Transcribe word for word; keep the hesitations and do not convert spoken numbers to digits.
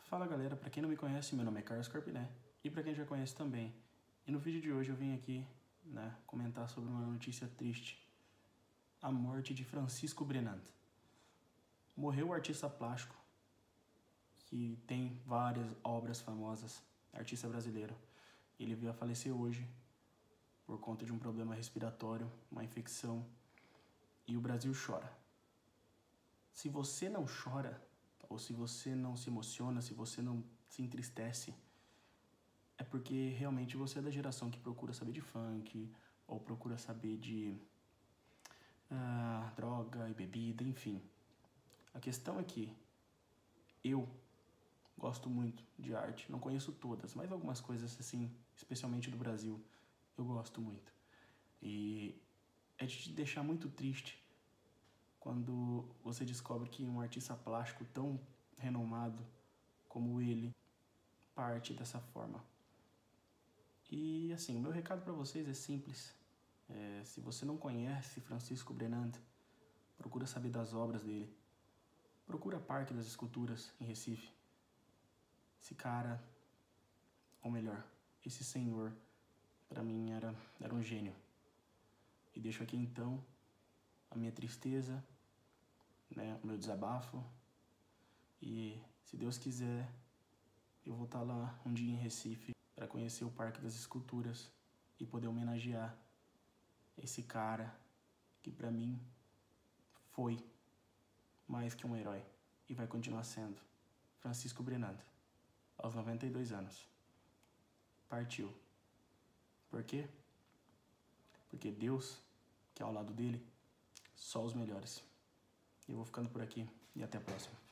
Fala galera, pra quem não me conhece, meu nome é Carlos Carpiné, e pra quem já conhece também. E no vídeo de hoje eu vim aqui, né, comentar sobre uma notícia triste. A morte de Francisco Brenant. Morreu o artista plástico, que tem várias obras famosas, artista brasileiro. Ele veio a falecer hoje, por conta de um problema respiratório, uma infecção, e o Brasil chora. Se você não chora, ou se você não se emociona, se você não se entristece, é porque realmente você é da geração que procura saber de funk, ou procura saber de ah, droga e bebida, enfim. A questão é que eu gosto muito de arte, não conheço todas, mas algumas coisas assim, especialmente do Brasil, eu gosto muito. E é de te deixar muito triste quando você descobre que um artista plástico tão renomado como ele parte dessa forma. E assim, o meu recado para vocês é simples. É, se você não conhece Francisco Brenant, procura saber das obras dele. Procura Parque das Esculturas em Recife. Esse cara, ou melhor, esse senhor, para mim era, era um gênio. E deixo aqui então a minha tristeza, né, o meu desabafo. E se Deus quiser, eu vou estar lá um dia em Recife para conhecer o Parque das Esculturas e poder homenagear esse cara que para mim foi mais que um herói e vai continuar sendo. Francisco Brenant, aos noventa e dois anos, partiu. Por quê? Porque Deus, que é ao lado dele, só os melhores. Eu vou ficando por aqui e até a próxima.